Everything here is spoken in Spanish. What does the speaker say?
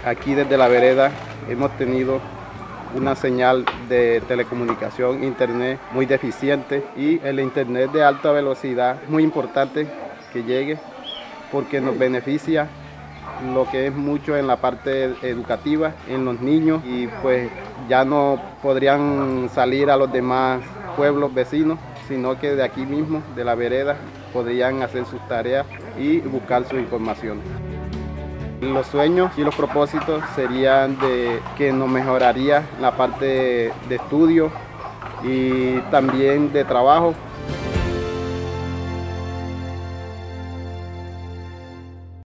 Aquí desde la vereda hemos tenido una señal de telecomunicación, internet muy deficiente, y el internet de alta velocidad es muy importante que llegue porque nos beneficia lo que es mucho en la parte educativa, en los niños, y pues ya no podrían salir a los demás pueblos vecinos, sino que de aquí mismo, de la vereda, podrían hacer sus tareas y buscar su información. Los sueños y los propósitos serían de que nos mejoraría la parte de estudio y también de trabajo,